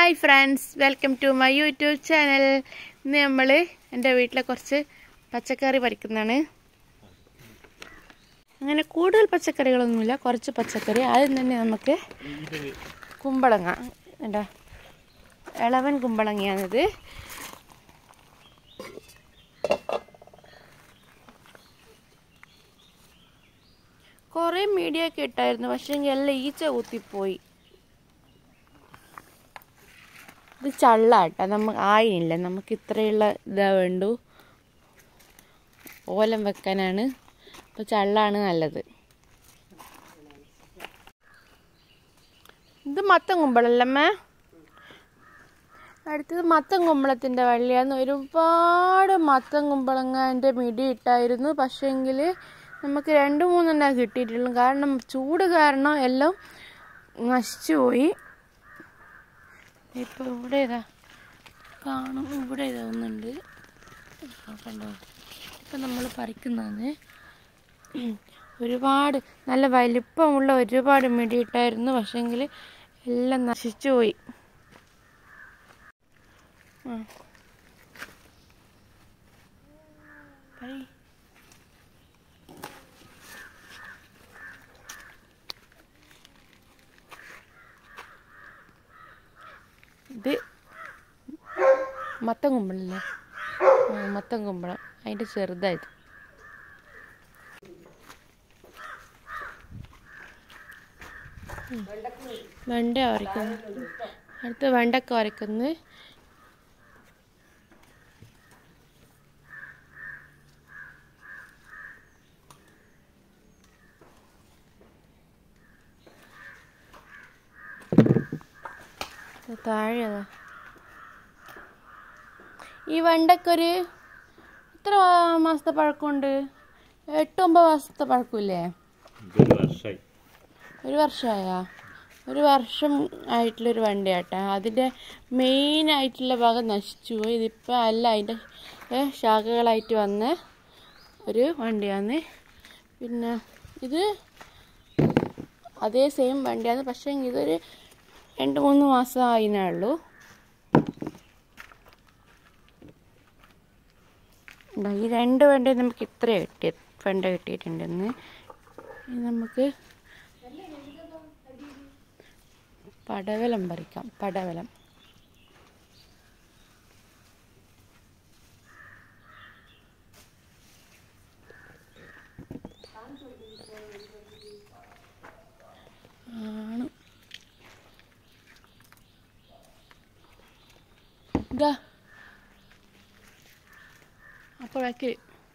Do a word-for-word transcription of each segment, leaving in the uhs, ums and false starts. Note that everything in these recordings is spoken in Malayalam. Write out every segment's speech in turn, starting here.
Hi friends, welcome to my YouTube channel. ഇന്ന് നമ്മൾ എൻ്റെ വീട്ടിലെ കുറച്ച് പച്ചക്കറി പറിക്കുന്നതാണ്. അങ്ങനെ കൂടുതൽ പച്ചക്കറികളൊന്നുമില്ല, കുറച്ച് പച്ചക്കറി. ആദ്യം തന്നെ നമുക്ക് കുമ്പളങ്ങ, എന്താ ഇളവൻ കുമ്പളങ്ങയാണിത്. കുറേ മീഡിയ ഒക്കെ ഇട്ടായിരുന്നു, പക്ഷേ എല്ലാം ഈച്ച കുത്തിപ്പോയി. ഇത് ചള്ളാട്ട, നമുക്ക് ആയില്ല, നമുക്ക് ഇത്രയുള്ള ഇതാ വേണ്ടു, ഓലം വെക്കാനാണ്. അപ്പോൾ ചള്ളാണ് നല്ലത്. ഇത് മത്തൻ കുമ്പളല്ലമ്മേ. അടുത്തത് മത്തൻ കുമ്പളത്തിൻ്റെ വള്ളിയാണ്. ഒരുപാട് മത്തൻ കുമ്പളങ്ങൻ്റെ മിടി ഇട്ടായിരുന്നു, പക്ഷേങ്കിൽ നമുക്ക് രണ്ട് മൂന്നെണ്ണം കിട്ടിയിട്ടുള്ളൂ. കാരണം ചൂട് കാരണം എല്ലാം നശിച്ചു പോയി. ഇപ്പോൾ ഇവിടെ ഇതാ കാണും, ഇവിടെ ഇതാവുന്നുണ്ട്, കണ്ടോ. ഇപ്പം നമ്മൾ പറിക്കുന്നതാണ്. ഒരുപാട് നല്ല വലിപ്പമുള്ള ഒരുപാട് മിടിയിട്ടായിരുന്നു, പക്ഷേങ്കിൽ എല്ലാം നശിച്ചു പോയി. ആ ഇത് മത്തൻ കുമ്പളല്ലേ, മത്തൻ കുമ്പളം, അതിൻ്റെ ചെറുതായത്. വെണ്ട വരയ്ക്കുന്നു, അടുത്ത് വെണ്ടക്ക വരയ്ക്കുന്നു. താഴെ അതാ ഈ വെണ്ടക്കൊരു എത്ര മാസത്തെ പഴക്കമുണ്ട്? എട്ടൊമ്പത് മാസത്തെ പഴക്കമില്ലേ? ഒരു വർഷമായാ? ഒരു വർഷം ആയിട്ടുള്ളൊരു വെണ്ടയാട്ടാ. അതിൻ്റെ മെയിനായിട്ടുള്ള ഭാഗം നശിച്ചു പോയി. ഇതിപ്പോൾ അല്ല, അതിൻ്റെ ശാഖകളായിട്ട് വന്ന ഒരു വണ്ടിയാണ്. പിന്നെ ഇത് അതേ സെയിം വണ്ടിയാണ്, പക്ഷേ ഇതൊരു രണ്ട് മൂന്ന് മാസം ആയിനേ ഉള്ളൂ. ഈ രണ്ട് വെണ്ട നമുക്ക് ഇത്ര കിട്ടിയ വെണ്ട കിട്ടിയിട്ടുണ്ടെന്ന്. നമുക്ക് പടവലം പറിക്കാം. പടവലം ആണ്. ഇതാ അപ്പോഴേക്ക്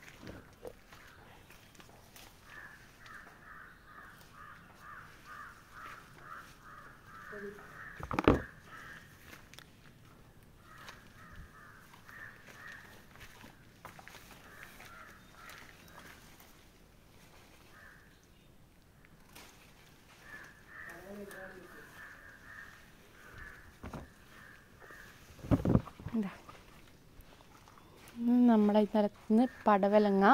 എന്താ നമ്മളെ ഈ സ്ഥലത്തുനിന്ന് പടവലങ്ങ.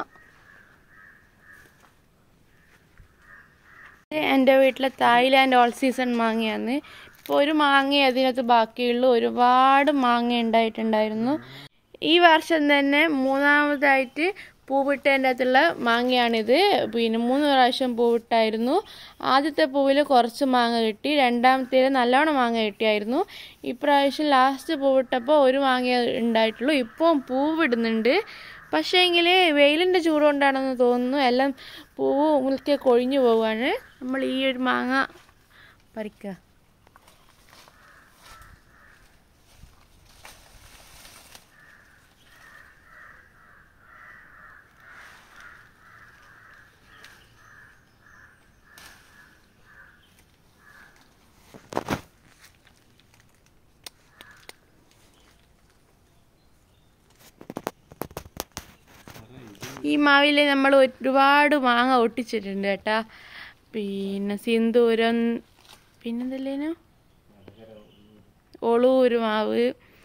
എൻ്റെ വീട്ടിലെ തായ്ലാൻഡ് ഓൾ സീസൺ മാങ്ങയാണ്. ഇപ്പോൾ ഒരു മാങ്ങ അതിനകത്ത് ബാക്കിയുള്ളൂ. ഒരുപാട് മാങ്ങ ഉണ്ടായിട്ടുണ്ടായിരുന്നു. ഈ വർഷം തന്നെ മൂന്നാമതായിട്ട് പൂവിട്ടതിൻ്റെ അകത്തുള്ള മാങ്ങയാണിത്. പിന്നെ മൂന്ന് പ്രാവശ്യം പൂവിട്ടായിരുന്നു. ആദ്യത്തെ പൂവിൽ കുറച്ച് മാങ്ങ കിട്ടി, രണ്ടാമത്തേൽ നല്ലോണം മാങ്ങ കിട്ടിയായിരുന്നു. ഇപ്രാവശ്യം ലാസ്റ്റ് പൂവിട്ടപ്പോൾ ഒരു മാങ്ങ ഉണ്ടായിട്ടുള്ളൂ. ഇപ്പോൾ പൂവിടുന്നുണ്ട്, പക്ഷേ എങ്കിൽ വെയിലിൻ്റെ ചൂട് കൊണ്ടാണെന്ന് തോന്നുന്നു, എല്ലാം പൂവ് മുൽക്കെ കൊഴിഞ്ഞു പോവുകയാണ്. നമ്മൾ ഈ ഒരു മാങ്ങ പറിക്കുക. ഈ മാവിൽ നമ്മൾ ഒരുപാട് മാങ്ങ ഒട്ടിച്ചിട്ടുണ്ട് കേട്ടാ. പിന്നെ സിന്ദൂരം, പിന്നെന്തല്ലേനു ഒളൂര് മാവ്,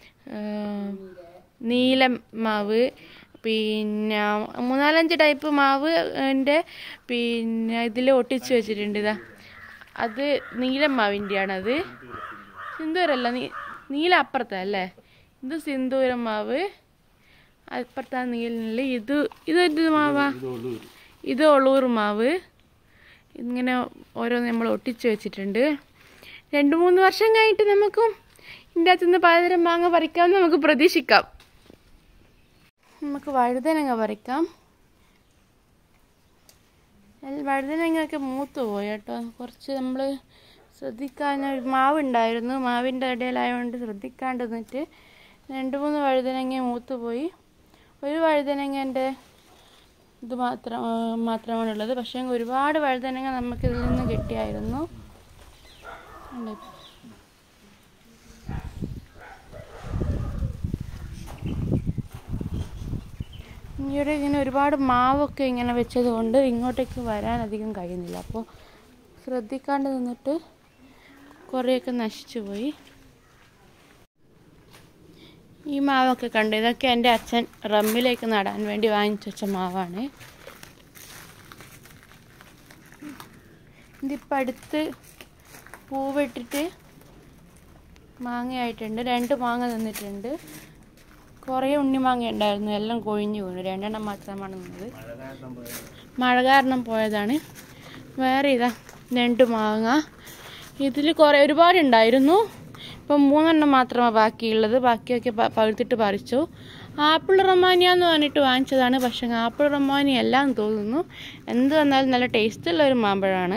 നീലം മാവ്, പിന്നെ മൂന്നാലഞ്ച് ടൈപ്പ് മാവ് എൻ്റെ പിന്നെ ഇതിൽ ഒട്ടിച്ച് വെച്ചിട്ടുണ്ട്. ഇതാ അത് നീലം മാവിൻ്റെയാണത്. സിന്ദൂരല്ല, നീ നീല അപ്പുറത്തല്ലേ, ഇത് സിന്ദൂരം മാവ്, അപ്പുറത്താണ് നീല. ഇത് ഇത് മാവാ, ഇത് ഒളൂർ മാവ്. ഇങ്ങനെ ഓരോന്ന് നമ്മൾ ഒട്ടിച്ച് വെച്ചിട്ടുണ്ട്. രണ്ട് മൂന്ന് വർഷം കഴിഞ്ഞിട്ട് നമുക്കും ഇതിൻ്റെ അകത്തുനിന്ന് പലതരം മാങ്ങ പറിക്കാമെന്ന് നമുക്ക് പ്രതീക്ഷിക്കാം. നമുക്ക് വഴുതനങ്ങ പറിക്കാം. വഴുതനങ്ങയൊക്കെ മൂത്ത് പോയി കേട്ടോ. കുറച്ച് നമ്മൾ ശ്രദ്ധിക്കാൻ, മാവുണ്ടായിരുന്നു, മാവിൻ്റെ ഇടയിലായതുകൊണ്ട് ശ്രദ്ധിക്കാണ്ട് നിന്നിട്ട് രണ്ട് മൂന്ന് വഴുതനങ്ങ മൂത്ത് പോയി. ഒരു വഴുതനങ്ങൻ്റെ ഇത് മാത്രം മാത്രമാണുള്ളത്. പക്ഷേ ഒരുപാട് വഴുതനങ്ങ നമുക്കിതിൽ നിന്ന് കിട്ടിയായിരുന്നു. ഇവിടെ ഇങ്ങനെ ഒരുപാട് മാവൊക്കെ ഇങ്ങനെ വെച്ചത് കൊണ്ട് ഇങ്ങോട്ടേക്ക് വരാൻ അധികം കഴിയുന്നില്ല. അപ്പോൾ ശ്രദ്ധിക്കാണ്ട് നിന്നിട്ട് കുറേയൊക്കെ നശിച്ചു പോയി. ഈ മാവൊക്കെ കണ്ടു. ഇതൊക്കെ എൻ്റെ അച്ഛൻ റമ്മിലേക്ക് നടാൻ വേണ്ടി വാങ്ങിച്ചു വെച്ച മാവാണ്. ഇതിപ്പോൾ അടുത്ത് പൂവിട്ടിട്ട് മാങ്ങയായിട്ടുണ്ട്. രണ്ട് മാങ്ങ നിന്നിട്ടുണ്ട്. കുറേ ഉണ്ണിമാങ്ങ ഉണ്ടായിരുന്നു, എല്ലാം കൊഴിഞ്ഞു വീണു. രണ്ടെണ്ണം മാത്രമാണ് നിന്നത്. മഴ കാരണം പോയതാണ്. വേറെ ഇതാ രണ്ട് മാങ്ങ. ഇതിൽ കുറേ ഒരുപാടുണ്ടായിരുന്നു. ഇപ്പം മൂന്നെണ്ണം മാത്രമാണ് ബാക്കിയുള്ളത്. ബാക്കിയൊക്കെ പഴുത്തിട്ട് പറിച്ചു. ആപ്പിൾ റൊമാനിയ എന്ന് പറഞ്ഞിട്ട് വാങ്ങിച്ചതാണ്. പക്ഷേ ആപ്പിൾ റൊമാനിയ എല്ലാം തോന്നുന്നു. എന്ത് വന്നാലും നല്ല ടേസ്റ്റുള്ള ഒരു മാമ്പഴമാണ്.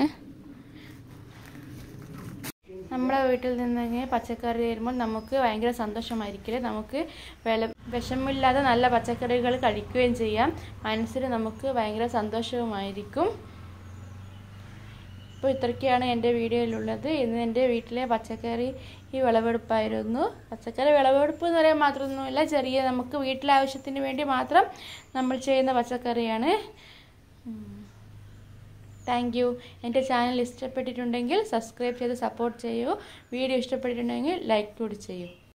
നമ്മുടെ വീട്ടിൽ നിന്ന് പച്ചക്കറി തരുമ്പോൾ നമുക്ക് ഭയങ്കര സന്തോഷമായിരിക്കില്ലേ. നമുക്ക് വില വിഷമില്ലാതെ നല്ല പച്ചക്കറികൾ കഴിക്കുകയും ചെയ്യാം. മനസ്സിന് നമുക്ക് ഭയങ്കര സന്തോഷവുമായിരിക്കും. അപ്പോൾ ഇത്രയ്ക്കാണ് എൻ്റെ വീഡിയോയിലുള്ളത്. ഇന്ന് എൻ്റെ വീട്ടിലെ പച്ചക്കറി ഈ വിളവെടുപ്പായിരുന്നു. പച്ചക്കറി വിളവെടുപ്പ് എന്ന് പറയാൻ മാത്രമൊന്നുമില്ല, ചെറിയ നമുക്ക് വീട്ടിലെ ആവശ്യത്തിന് വേണ്ടി മാത്രം നമ്മൾ ചെയ്യുന്ന പച്ചക്കറിയാണ്. Thank you. എൻ്റെ ചാനൽ ഇഷ്ടപ്പെട്ടിട്ടുണ്ടെങ്കിൽ സബ്സ്ക്രൈബ് ചെയ്ത് സപ്പോർട്ട് ചെയ്യൂ. വീഡിയോ ഇഷ്ടപ്പെട്ടിട്ടുണ്ടെങ്കിൽ ലൈക്ക് കൂടി ചെയ്യൂ.